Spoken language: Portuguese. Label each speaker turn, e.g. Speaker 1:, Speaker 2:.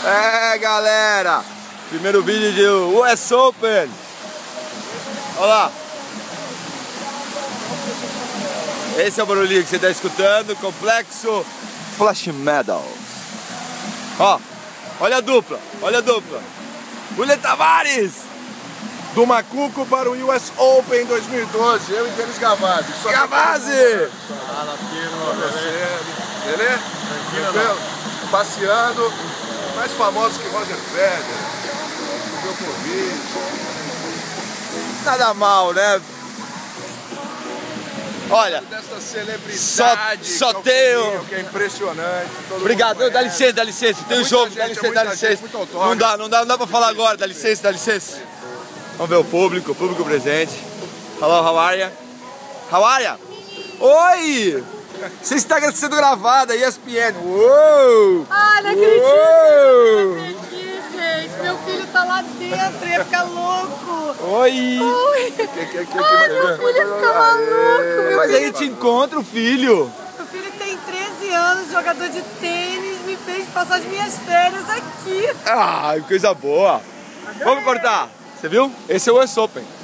Speaker 1: É, galera, primeiro vídeo do US Open. Olha lá. Esse é o barulhinho que você está escutando, Complexo Flash Medals. Ó, olha a dupla, olha a dupla. William Tavares,
Speaker 2: do Macuco para o US Open 2012, eu e Denis Gavazzi.
Speaker 1: Gavazzi!
Speaker 2: Fala, filho, beleza? Tranquilo? Passeando, mais famoso que Roger Federer, Djokovic.
Speaker 1: Nada mal, né? Olha,
Speaker 2: dessa celebridade
Speaker 1: só tenho...
Speaker 2: que é impressionante.
Speaker 1: Obrigado, dá licença, tem um jogo, dá licença. Não dá pra falar agora, dá licença. Vamos ver o público presente. Hello, how are you? How are you? Oi! Você está sendo gravada, ESPN. Uou!
Speaker 3: Ah, não acredito aqui, gente. Meu filho tá lá dentro, ia ficar louco.
Speaker 1: Oi!
Speaker 3: Oi! Meu filho ia ficar maluco.
Speaker 1: Mas aí te encontra o filho.
Speaker 3: Meu filho tem 13 anos, jogador de tênis, me fez passar as minhas férias aqui.
Speaker 1: Ah, coisa boa. Vamos cortar. Você viu? Esse é o US Open.